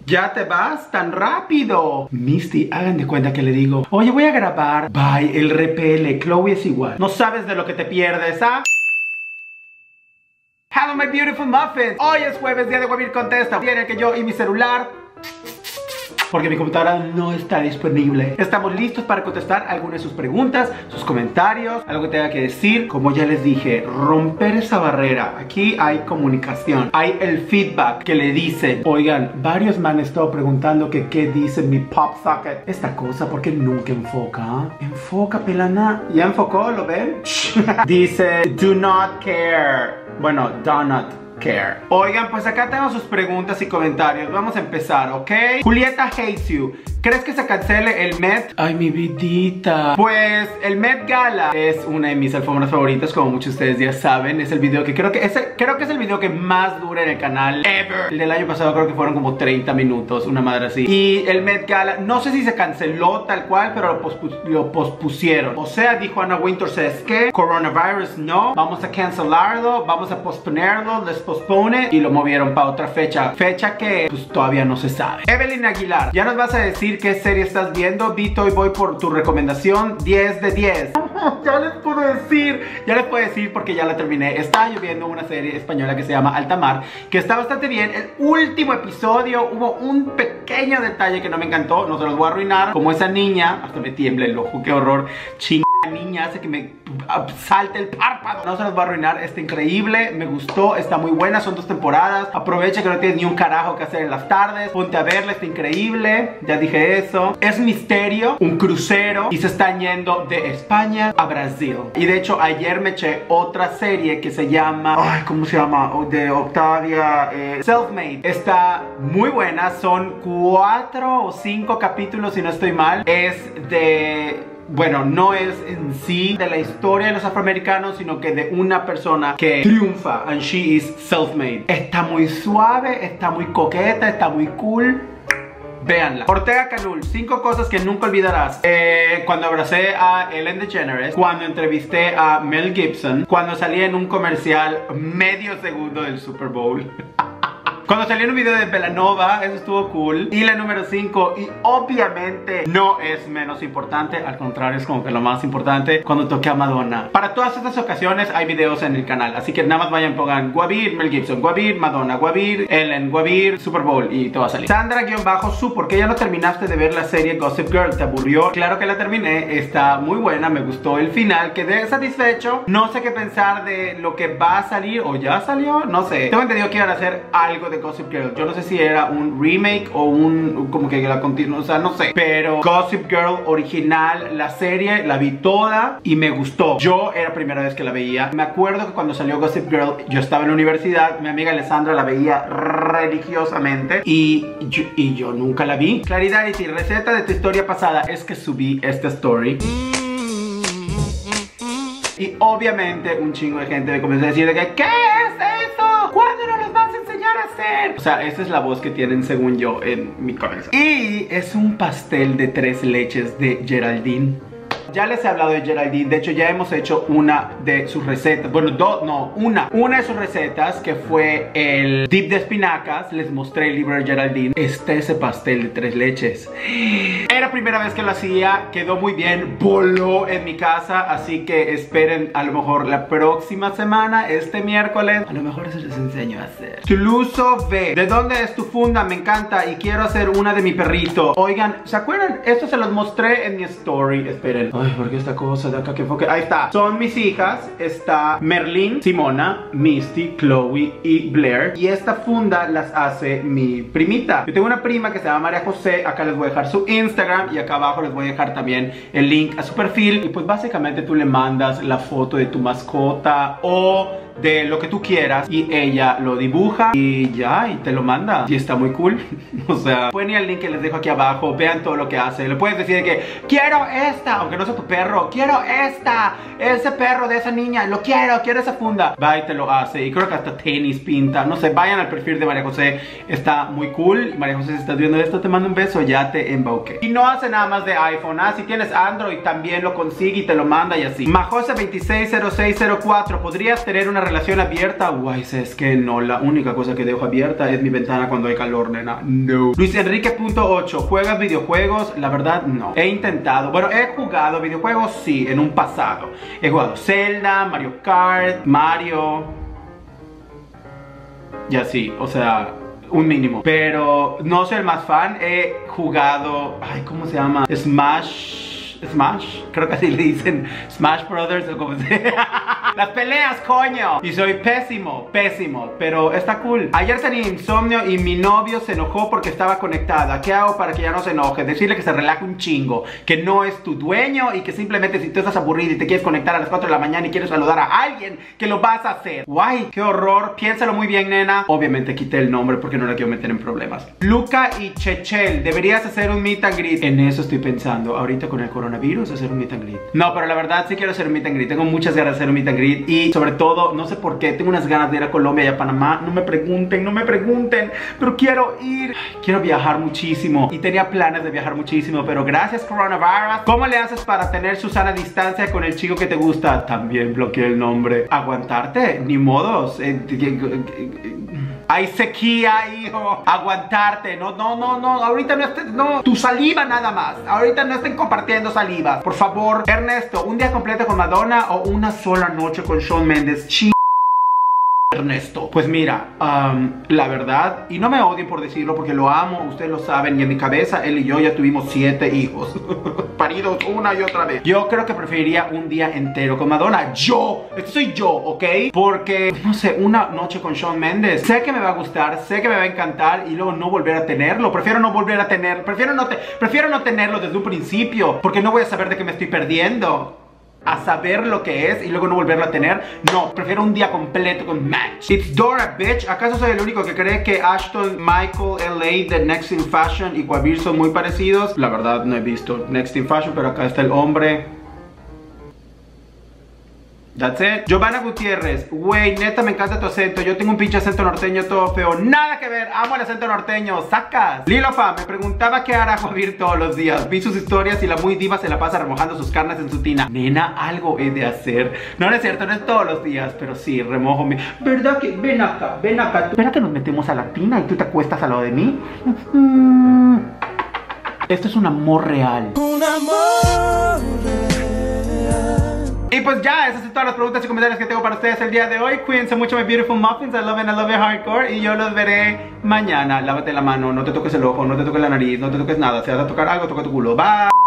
¿Ya te vas tan rápido? Misty, hagan de cuenta que le digo, oye, voy a grabar. Bye, el repele, Chloe es igual. No sabes de lo que te pierdes, ¿ah? Hello my beautiful muffins. Hoy es jueves, día de Guavir Contesta. Viene que yo y mi celular, porque mi computadora no está disponible. Estamos listos para contestar algunas de sus preguntas, sus comentarios, algo que tenga que decir. Como ya les dije, romper esa barrera. Aquí hay comunicación, hay el feedback que le dicen. Oigan, varios me han estado preguntando que qué dice mi pop socket. Esta cosa, ¿por qué nunca enfoca? Enfoca, pelana. ¿Ya enfocó? ¿Lo ven? Dice, do not care. Bueno, do not care. Oigan, pues acá tengo sus preguntas y comentarios. Vamos a empezar, ¿ok? Julieta hates you. ¿Crees que se cancele el Met? Ay, mi vidita. Pues el Met Gala es una de mis alfombras favoritas, como muchos de ustedes ya saben. Es el video que creo que es el video que más dura en el canal ever. El del año pasado creo que fueron como 30 minutos, una madre así. Y el Met Gala, no sé si se canceló tal cual, pero lo pospusieron. O sea, dijo Anna Wintour, ¿sabes qué? Coronavirus no, vamos a cancelarlo, vamos a posponerlo, les pospone y lo movieron para otra fecha. Fecha que pues todavía no se sabe. Evelyn Aguilar, ya nos vas a decir qué serie estás viendo. Vito, y voy por tu recomendación. 10 de 10. Ya les puedo decir porque ya la terminé. Estaba yo viendo una serie española que se llama Alta Mar, que está bastante bien. El último episodio hubo un pequeño detalle que no me encantó. No se los voy a arruinar. Como esa niña, hasta me tiembla el ojo, qué horror. Niña hace que me salte el párpado. No se los va a arruinar, está increíble, me gustó, está muy buena, son 2 temporadas. Aprovecha que no tienes ni un carajo que hacer en las tardes, ponte a verla, está increíble. Ya dije eso. Es misterio, un crucero, y se están yendo de España a Brasil. Y de hecho ayer me eché otra serie que se llama, ay, ¿cómo se llama? De Octavia, Self-Made. Está muy buena, son 4 o 5 capítulos si no estoy mal. Es de... bueno, no es en sí de la historia de los afroamericanos, sino que de una persona que triunfa, and she is self-made. Está muy suave, está muy coqueta, está muy cool. Véanla. Ortega Canul, 5 cosas que nunca olvidarás. Cuando abracé a Ellen DeGeneres, cuando entrevisté a Mel Gibson, cuando salí en un comercial medio segundo del Super Bowl. Cuando salió en un video de Belanova, eso estuvo cool. Y la número 5, y obviamente no es menos importante, al contrario, es como que lo más importante, cuando toqué a Madonna. Para todas estas ocasiones hay videos en el canal, así que nada más vayan, pongan Guavir, Mel Gibson, Guavir, Madonna, Guavir, Ellen, Guavir, Super Bowl, y te va a salir. Sandra-Su, ¿por qué ya no terminaste de ver la serie Gossip Girl? ¿Te aburrió? Claro que la terminé, está muy buena, me gustó el final, quedé satisfecho. No sé qué pensar de lo que va a salir, o ya salió, no sé. Tengo entendido que iban a hacer algo de Gossip Girl. Yo no sé si era un remake o un como que la continua, o sea, no sé. Pero Gossip Girl original, la serie, la vi toda y me gustó. Yo era la primera vez que la veía. Me acuerdo que cuando salió Gossip Girl, yo estaba en la universidad, mi amiga Alessandra la veía religiosamente y yo nunca la vi. Claridad, y receta de tu historia pasada, es que subí esta story. Y obviamente un chingo de gente me comenzó a decir de que ¿qué es eso? ¿Cuándo nos los vas a enseñar a hacer? O sea, esa es la voz que tienen según yo en mi cabeza. Y es un pastel de 3 leches de Geraldine. Ya les he hablado de Geraldine, de hecho ya hemos hecho una de sus recetas. Bueno, una de sus recetas, que fue el dip de espinacas. Les mostré el libro de Geraldine. Está ese pastel de 3 leches. Era la primera vez que lo hacía, quedó muy bien, voló en mi casa. Así que esperen a lo mejor la próxima semana, este miércoles, a lo mejor eso les enseño a hacer. Tuluso V, ¿de dónde es tu funda? Me encanta y quiero hacer una de mi perrito. Oigan, ¿se acuerdan? Esto se los mostré en mi story, esperen. Ay, ¿por qué esta cosa de acá que enfoque? Ahí está. Son mis hijas. Está Merlin, Simona, Misty, Chloe y Blair. Y esta funda las hace mi primita. Yo tengo una prima que se llama María José. Acá les voy a dejar su Instagram y acá abajo les voy a dejar también el link a su perfil. Y pues básicamente tú le mandas la foto de tu mascota o de lo que tú quieras y ella lo dibuja y ya, y te lo manda. Y está muy cool. O sea, pueden ir al link que les dejo aquí abajo, vean todo lo que hace. Le puedes decir de que quiero esta, aunque no sea tu perro, quiero esta, ese perro de esa niña, lo quiero esa funda. Va y te lo hace. Y creo que hasta tenis pinta. No sé, vayan al perfil de María José, está muy cool. María José, si estás viendo esto, te mando un beso, ya te embauqué. Y no hace nada más de iPhone, si tienes Android también lo consigue y te lo manda y así. Majosa 260604, ¿podrías tener una relación abierta, guay, es que no, la única cosa que dejo abierta es mi ventana cuando hay calor, nena. No. Luis Enrique.8, ¿juegas videojuegos? La verdad, no. He intentado, bueno, he jugado videojuegos, sí, en un pasado. He jugado Zelda, Mario Kart, Mario, y así, o sea, un mínimo. Pero no soy el más fan. He jugado, ay, ¿cómo se llama? Smash, creo que así le dicen, Smash Brothers o como sea. Las peleas, coño. Y soy pésimo, pero está cool. Ayer tenía insomnio y mi novio se enojó porque estaba conectada. ¿Qué hago para que ya no se enoje? Decirle que se relaje un chingo, que no es tu dueño y que simplemente si tú estás aburrido y te quieres conectar a las 4 de la mañana y quieres saludar a alguien, que lo vas a hacer. Guay, qué horror. Piénsalo muy bien, nena. Obviamente quité el nombre porque no la quiero meter en problemas. Luca y Chechel, deberías hacer un meet and greet. En eso estoy pensando ahorita con el coronavirus, hacer un meet and greet. No, pero la verdad sí quiero hacer un meet and greet. Tengo muchas ganas de hacer un meet and greet. Y sobre todo, no sé por qué, tengo unas ganas de ir a Colombia y a Panamá. No me pregunten, pero quiero ir. Quiero viajar muchísimo y tenía planes de viajar muchísimo, pero gracias coronavirus. ¿Cómo le haces para tener su sana distancia con el chico que te gusta? También bloqueé el nombre. Aguantarte, ni modos. Hay sequía, hijo. Aguantarte. No. Ahorita no estés, no. Tu saliva nada más. Ahorita no estén compartiendo saliva. Por favor. Ernesto, ¿un día completo con Madonna o una sola noche con Shawn Mendes? Ernesto, pues mira, la verdad, y no me odien por decirlo porque lo amo, ustedes lo saben, y en mi cabeza él y yo ya tuvimos 7 hijos paridos una y otra vez. Yo creo que preferiría un día entero con Madonna. Esto soy yo, ¿ok? Porque, no sé, una noche con Shawn Mendes, sé que me va a gustar, sé que me va a encantar y luego no volver a tenerlo. Prefiero no volver a tenerlo, prefiero no tenerlo desde un principio, porque no voy a saber de qué me estoy perdiendo. A saber lo que es y luego no volverlo a tener. No, prefiero un día completo con Match. It's Dora, bitch. ¿Acaso soy el único que cree que Ashton, Michael, LA de Next in Fashion y Guavir son muy parecidos? La verdad no he visto Next in Fashion, pero acá está el hombre. That's it. Giovanna Gutiérrez, güey, neta me encanta tu acento. Yo tengo un pinche acento norteño todo feo. Nada que ver, amo el acento norteño. Sacas. Lilofa me preguntaba qué hará Guavir todos los días. Vi sus historias y la muy diva se la pasa remojando sus carnes en su tina. Nena, algo he de hacer. No es cierto, no es todos los días, pero sí, remojo mi... ¿Verdad que? Ven acá. ¿Verdad que nos metemos a la tina y tú te acuestas al lado de mí? Esto es un amor real. Un amor real. Y pues ya, esas son todas las preguntas y comentarios que tengo para ustedes el día de hoy. Cuídense mucho, my beautiful muffins. I love you hardcore. Y yo los veré mañana. Lávate la mano, no te toques el ojo, no te toques la nariz, no te toques nada. Si vas a tocar algo, toca tu culo. Bye.